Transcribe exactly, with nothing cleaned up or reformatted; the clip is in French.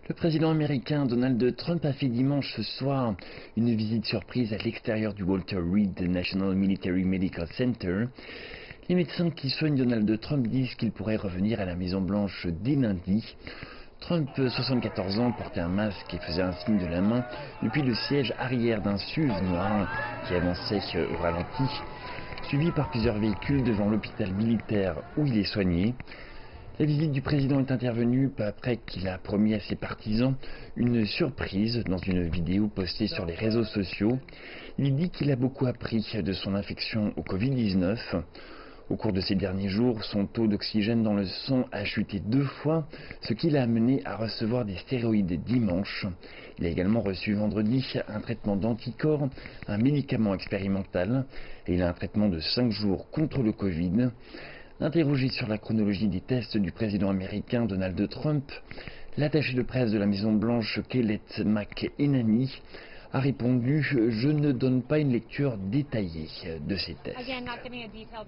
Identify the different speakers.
Speaker 1: Le président américain Donald Trump a fait dimanche ce soir une visite surprise à l'extérieur du Walter Reed National Military Medical Center. Les médecins qui soignent Donald Trump disent qu'il pourrait revenir à la Maison-Blanche dès lundi. Trump, soixante-quatorze ans, portait un masque et faisait un signe de la main depuis le siège arrière d'un S U V noir qui avançait au ralenti, suivi par plusieurs véhicules devant l'hôpital militaire où il est soigné. La visite du président est intervenue peu après qu'il a promis à ses partisans une surprise dans une vidéo postée sur les réseaux sociaux. Il dit qu'il a beaucoup appris de son infection au Covid dix-neuf. Au cours de ces derniers jours, son taux d'oxygène dans le sang a chuté deux fois, ce qui l'a amené à recevoir des stéroïdes dimanche. Il a également reçu vendredi un traitement d'anticorps, un médicament expérimental, et il a un traitement de cinq jours contre le Covid. Interrogé sur la chronologie des tests du président américain Donald Trump, l'attaché de presse de la Maison-Blanche Kellett McEnany a répondu « Je ne donne pas une lecture détaillée de ces tests ».